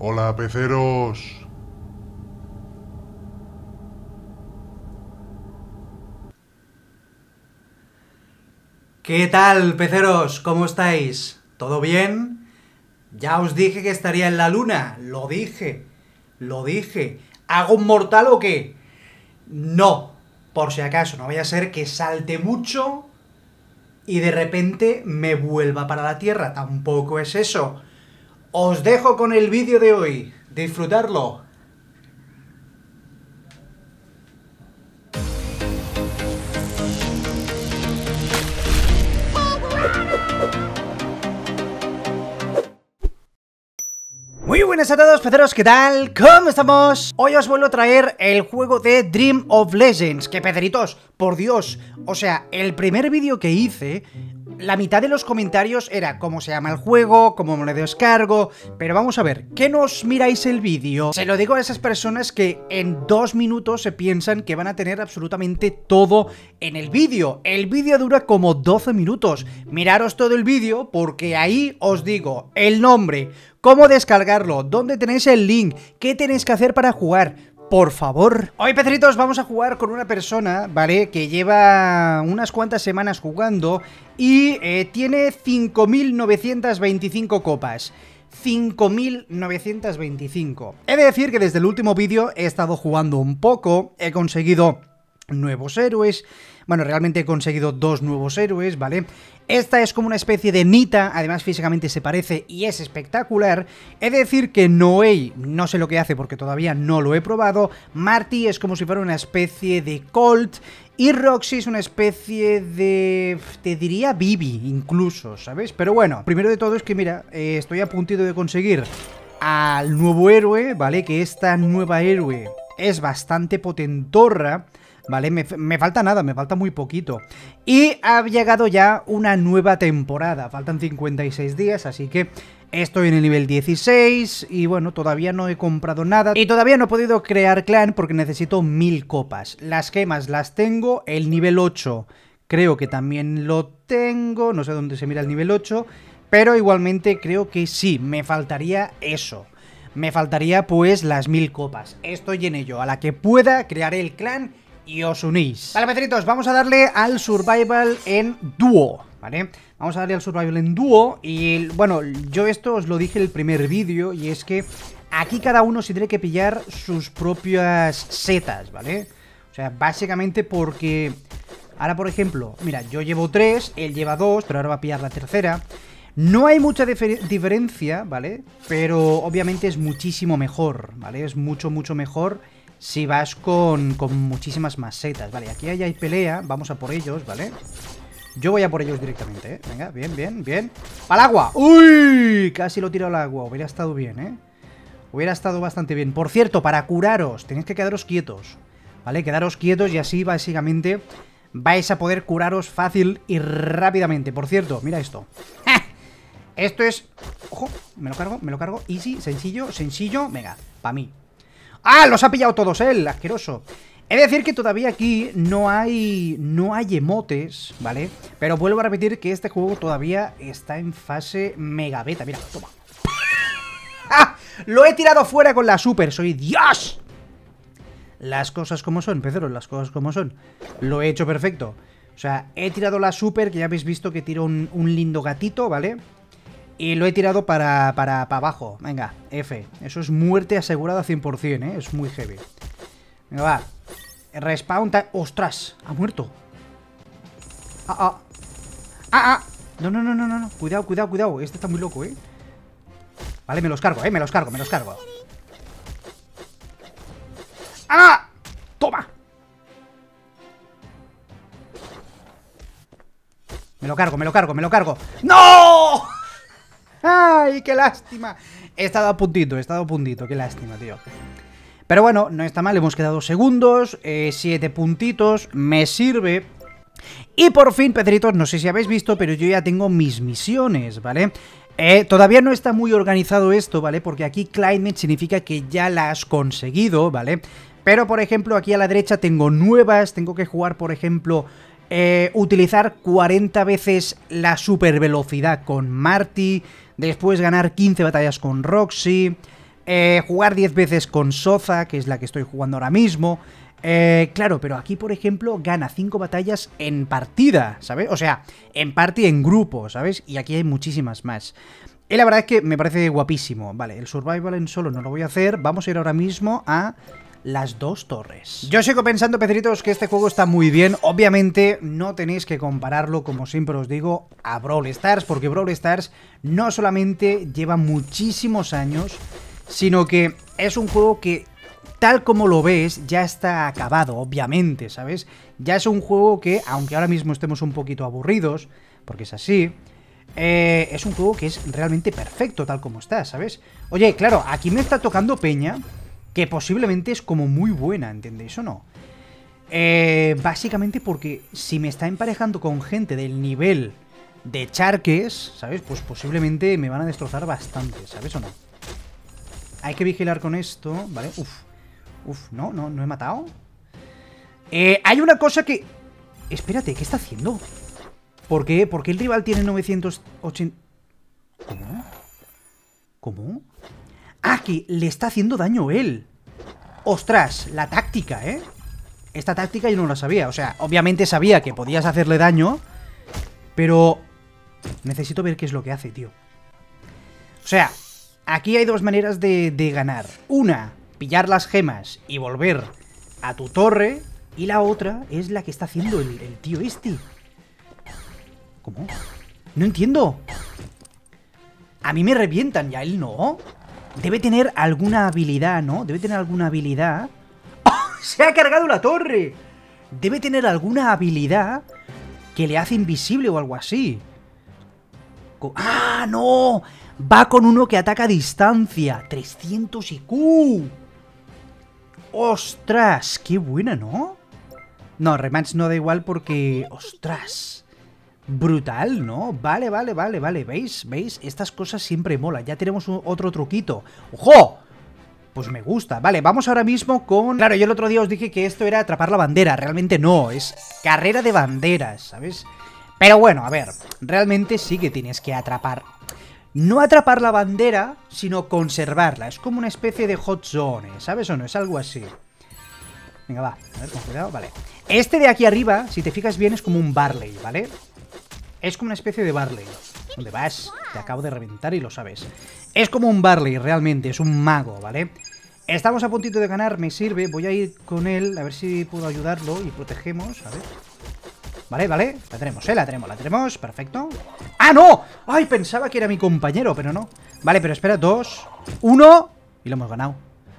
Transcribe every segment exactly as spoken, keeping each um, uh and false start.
Hola, peceros. ¿Qué tal, peceros? ¿Cómo estáis? ¿Todo bien? Ya os dije que estaría en la luna. Lo dije. Lo dije. ¿Hago un mortal o qué? No. Por si acaso, no vaya a ser que salte mucho y de repente me vuelva para la Tierra. Tampoco es eso. Os dejo con el vídeo de hoy. Disfrutarlo. Muy buenas a todos, peceros, ¿qué tal? ¿Cómo estamos? Hoy os vuelvo a traer el juego de Dream of Legends. Que peceritos, por Dios. O sea, el primer vídeo que hice, la mitad de los comentarios era cómo se llama el juego, cómo me lo descargo. Pero vamos a ver, ¿qué nos miráis el vídeo? Se lo digo a esas personas que en dos minutos se piensan que van a tener absolutamente todo en el vídeo. El vídeo dura como doce minutos. Miraros todo el vídeo porque ahí os digo el nombre, cómo descargarlo, dónde tenéis el link, qué tenéis que hacer para jugar. Por favor. Hoy, peceritos, vamos a jugar con una persona, ¿vale? Que lleva unas cuantas semanas jugando y eh, tiene cinco mil novecientas veinticinco copas. cinco mil novecientas veinticinco. He de decir que desde el último vídeo he estado jugando un poco, he conseguido nuevos héroes. Bueno, realmente he conseguido dos nuevos héroes, ¿vale? Esta es como una especie de Nita, además físicamente se parece y es espectacular. He de decir que Noé, no sé lo que hace porque todavía no lo he probado. Marty es como si fuera una especie de Colt. Y Roxy es una especie de... te diría Bibi, incluso, ¿sabes? Pero bueno, primero de todo es que, mira, eh, estoy a puntito de conseguir al nuevo héroe, ¿vale? Que esta nueva héroe es bastante potentorra, ¿vale? Me, me falta nada, me falta muy poquito. Y ha llegado ya una nueva temporada. Faltan cincuenta y seis días, así que estoy en el nivel dieciséis. Y bueno, todavía no he comprado nada. Y todavía no he podido crear clan porque necesito mil copas. Las gemas las tengo. El nivel ocho creo que también lo tengo. No sé dónde se mira el nivel ocho. Pero igualmente creo que sí, me faltaría eso. Me faltaría pues las mil copas. Estoy en ello. A la que pueda crearé el clan y os unís. Vale, peceritos, vamos a darle al survival en dúo, ¿vale? Vamos a darle al survival en dúo. Y bueno, yo esto os lo dije en el primer vídeo, y es que aquí cada uno se tiene que pillar sus propias setas, ¿vale? O sea, básicamente porque ahora, por ejemplo, mira, yo llevo tres, él lleva dos, pero ahora va a pillar la tercera. No hay mucha diferencia, ¿vale? Pero obviamente es muchísimo mejor, ¿vale? Es mucho, mucho mejor si vas con, con muchísimas más setas. Vale, aquí ya hay pelea, vamos a por ellos, ¿vale? Yo voy a por ellos directamente, ¿eh? Venga, bien, bien, bien. ¡Al agua! ¡Uy! Casi lo tiro al agua, hubiera estado bien, ¿eh? Hubiera estado bastante bien. Por cierto, para curaros, tenéis que quedaros quietos, ¿vale? Quedaros quietos y así, básicamente, vais a poder curaros fácil y rápidamente. Por cierto, mira esto. ¡Ja! Esto es... Ojo, me lo cargo, me lo cargo. Easy, sencillo, sencillo. Venga, para mí. ¡Ah! Los ha pillado todos él, asqueroso. He de decir que todavía aquí no hay no hay emotes, ¿vale? Pero vuelvo a repetir que este juego todavía está en fase mega beta. Mira, toma. ¡Ah! Lo he tirado fuera con la super, soy Dios. Las cosas como son, peceros, las cosas como son. Lo he hecho perfecto. O sea, he tirado la super, que ya habéis visto que tiro un, un lindo gatito, ¿vale? Y lo he tirado para, para, para abajo. Venga, F. Eso es muerte asegurada cien por cien, ¿eh? Es muy heavy. Venga, va. Respawn... ¡Ostras! Ha muerto. Ah, ah. Ah, ah. No, no, no, no, no. Cuidado, cuidado, cuidado. Este está muy loco, ¿eh? Vale, me los cargo, ¿eh? Me los cargo, me los cargo. ¡Ah! ¡Toma! Me lo cargo, me lo cargo, me lo cargo. ¡No! ¡Ay, qué lástima! He estado a puntito, he estado a puntito. Qué lástima, tío. Pero bueno, no está mal, hemos quedado segundos, eh, siete puntitos, me sirve. Y por fin, peceritos, no sé si habéis visto, pero yo ya tengo mis misiones, ¿vale? Eh, todavía no está muy organizado esto, ¿vale? Porque aquí Climate significa que ya la has conseguido, ¿vale? Pero, por ejemplo, aquí a la derecha tengo nuevas, tengo que jugar, por ejemplo... Eh, utilizar cuarenta veces la super velocidad con Marty, después ganar quince batallas con Roxy, Eh, jugar diez veces con Soza, que es la que estoy jugando ahora mismo. Eh, claro, pero aquí, por ejemplo, gana cinco batallas en partida, ¿sabes? O sea, en party en grupo, ¿sabes? Y aquí hay muchísimas más. Y la verdad es que me parece guapísimo. Vale, el survival en solo no lo voy a hacer. Vamos a ir ahora mismo a las dos torres. Yo sigo pensando, peceritos, que este juego está muy bien. Obviamente no tenéis que compararlo, como siempre os digo, a Brawl Stars, porque Brawl Stars no solamente lleva muchísimos años, sino que es un juego que, tal como lo ves, ya está acabado, obviamente, ¿sabes? Ya es un juego que, aunque ahora mismo estemos un poquito aburridos, porque es así, eh, es un juego que es realmente perfecto tal como está, ¿sabes? Oye, claro, aquí me está tocando peña que posiblemente es como muy buena, ¿entendéis o no? Eh, básicamente porque si me está emparejando con gente del nivel de Charques, ¿sabes? Pues posiblemente me van a destrozar bastante, ¿sabes o no? Hay que vigilar con esto, ¿vale? Uf, uf, no, no, no he matado. Eh, hay una cosa que... Espérate, ¿qué está haciendo? ¿Por qué? ¿Por qué el rival tiene novecientos ochenta? ¿Cómo? ¿Cómo? Ah, que le está haciendo daño él. Ostras, la táctica, ¿eh? Esta táctica yo no la sabía. O sea, obviamente sabía que podías hacerle daño, pero necesito ver qué es lo que hace, tío. O sea, aquí hay dos maneras de, de ganar. Una, pillar las gemas y volver a tu torre. Y la otra es la que está haciendo el, el tío este. ¿Cómo? No entiendo. A mí me revientan y a él no. Debe tener alguna habilidad, ¿no? Debe tener alguna habilidad. ¡Oh! ¡Se ha cargado la torre! Debe tener alguna habilidad que le hace invisible o algo así. ¡Ah, no! Va con uno que ataca a distancia. trescientos I Q. ¡Ostras! ¡Qué buena!, ¿no? No, rematch no da igual porque... ¡Ostras! Brutal, ¿no? Vale, vale, vale, vale. ¿Veis? ¿Veis? Estas cosas siempre molan. Ya tenemos un, otro truquito. ¡Ojo! Pues me gusta. Vale, vamos ahora mismo con... Claro, yo el otro día os dije que esto era atrapar la bandera. Realmente no, es carrera de banderas, ¿sabes? Pero bueno, a ver, realmente sí que tienes que atrapar. No atrapar la bandera, sino conservarla. Es como una especie de hot zone, ¿sabes o no? Es algo así. Venga, va. A ver, con cuidado. Vale. Este de aquí arriba, si te fijas bien, es como un Barley, ¿vale? Es como una especie de Barley. ¿Dónde vas? Te acabo de reventar y lo sabes. Es como un Barley, realmente. Es un mago, ¿vale? Estamos a puntito de ganar, me sirve. Voy a ir con él, a ver si puedo ayudarlo. Y protegemos, a ver. Vale, vale, la tenemos, ¿eh? La tenemos, la tenemos, perfecto. ¡Ah, no! ¡Ay, pensaba que era mi compañero, pero no! Vale, pero espera, dos, uno. Y lo hemos ganado.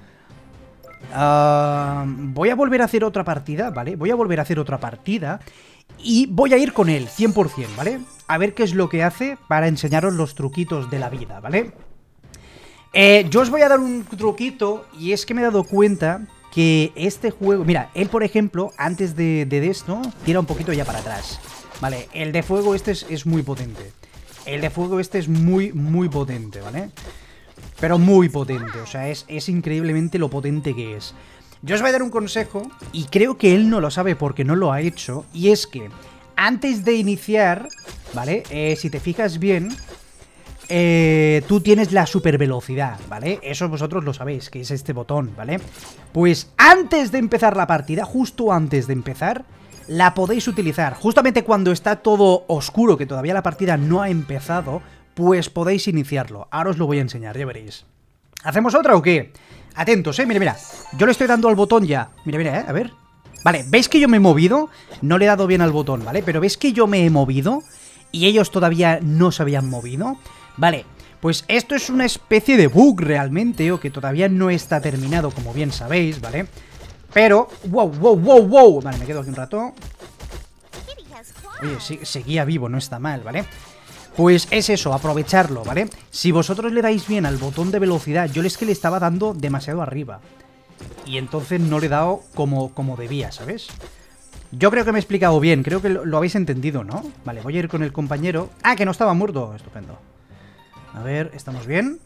Uh, voy a volver a hacer otra partida, ¿vale? Voy a volver a hacer otra partida. Y voy a ir con él, cien por cien, ¿vale? A ver qué es lo que hace para enseñaros los truquitos de la vida, ¿vale? Eh, yo os voy a dar un truquito. Y es que me he dado cuenta que este juego... Mira, él, por ejemplo, antes de, de esto, tira un poquito ya para atrás. Vale, el de fuego este es, es muy potente. El de fuego este es muy, muy potente, ¿vale? Pero muy potente, o sea, es, es increíblemente lo potente que es. Yo os voy a dar un consejo, y creo que él no lo sabe porque no lo ha hecho, y es que antes de iniciar, ¿vale? Eh, si te fijas bien, eh, tú tienes la super velocidad, ¿vale? Eso vosotros lo sabéis, que es este botón, ¿vale? Pues antes de empezar la partida, justo antes de empezar, la podéis utilizar. Justamente cuando está todo oscuro, que todavía la partida no ha empezado, pues podéis iniciarlo. Ahora os lo voy a enseñar, ya veréis. ¿Hacemos otra o qué? Atentos, eh, mira, mira. Yo le estoy dando al botón ya. Mira, mira, eh, a ver. Vale, ¿veis que yo me he movido? No le he dado bien al botón, ¿vale? Pero ¿veis que yo me he movido? Y ellos todavía no se habían movido. Vale, pues esto es una especie de bug realmente, o que todavía no está terminado, como bien sabéis, ¿vale? Pero, wow, wow, wow, wow. Vale, me quedo aquí un rato. Oye, sí, seguía vivo, no está mal, ¿vale? Pues es eso, aprovecharlo, ¿vale? Si vosotros le dais bien al botón de velocidad, yo es que le estaba dando demasiado arriba. Y entonces no le he dado como, como debía, ¿sabes? Yo creo que me he explicado bien, creo que lo, lo habéis entendido, ¿no? Vale, voy a ir con el compañero. Ah, que no estaba muerto, estupendo. A ver, ¿estamos bien?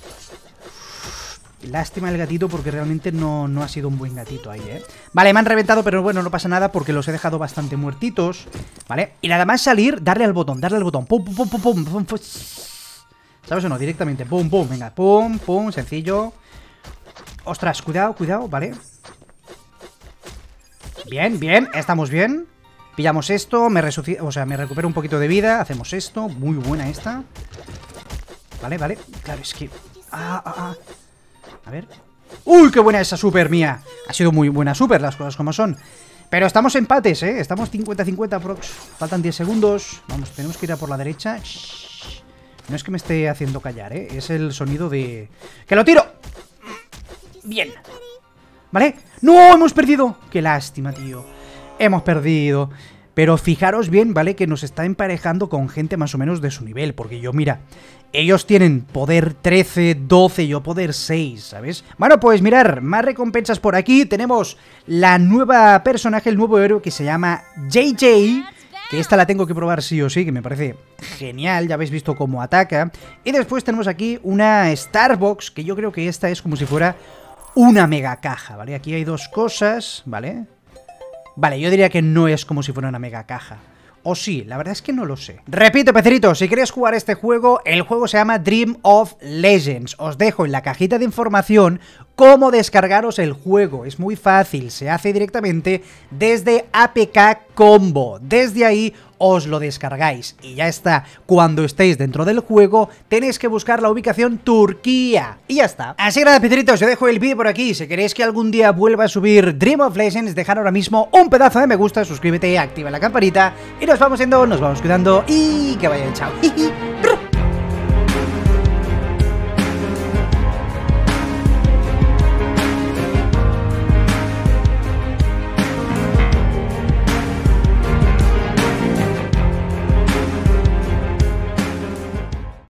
Lástima el gatito porque realmente no, no ha sido un buen gatito ahí, ¿eh? Vale, me han reventado, pero bueno, no pasa nada porque los he dejado bastante muertitos, ¿vale? Y nada más salir, darle al botón, darle al botón. Pum, pum, pum, pum, pum, pum. ¿Sabes o no? Directamente, pum, pum, venga, pum, pum, sencillo. Ostras, cuidado, cuidado, vale. Bien, bien, estamos bien. Pillamos esto, me resucita, o sea, me recupero un poquito de vida. Hacemos esto, muy buena esta. Vale, vale, claro, es que... Ah, ah, ah. A ver. ¡Uy, qué buena esa super mía! Ha sido muy buena super, las cosas como son. Pero estamos empates, ¿eh? Estamos cincuenta cincuenta prox. Faltan diez segundos. Vamos, tenemos que ir a por la derecha. Shh. No es que me esté haciendo callar, ¿eh? Es el sonido de... ¡Que lo tiro! Bien. ¿Vale? ¡No! ¡Hemos perdido! ¡Qué lástima, tío! Hemos perdido. Pero fijaros bien, ¿vale? Que nos está emparejando con gente más o menos de su nivel. Porque yo, mira, ellos tienen poder trece, doce y yo poder seis, ¿sabes? Bueno, pues mirar, más recompensas por aquí. Tenemos la nueva personaje, el nuevo héroe que se llama J J. Que esta la tengo que probar sí o sí, que me parece genial, ya habéis visto cómo ataca. Y después tenemos aquí una Starbox, que yo creo que esta es como si fuera una mega caja, ¿vale? Aquí hay dos cosas, ¿vale? Vale, yo diría que no es como si fuera una mega caja. O sí, la verdad es que no lo sé. Repito, peceritos, si queréis jugar este juego, el juego se llama Dream of Legends. Os dejo en la cajita de información cómo descargaros el juego. Es muy fácil, se hace directamente desde A P K Combo. Desde ahí os lo descargáis y ya está. Cuando estéis dentro del juego tenéis que buscar la ubicación Turquía y ya está. Así que nada, peceritos, yo dejo el vídeo por aquí. Si queréis que algún día vuelva a subir Dream of Legends, dejad ahora mismo un pedazo de me gusta, suscríbete, activa la campanita y nos vamos yendo, nos vamos cuidando y que vaya chao.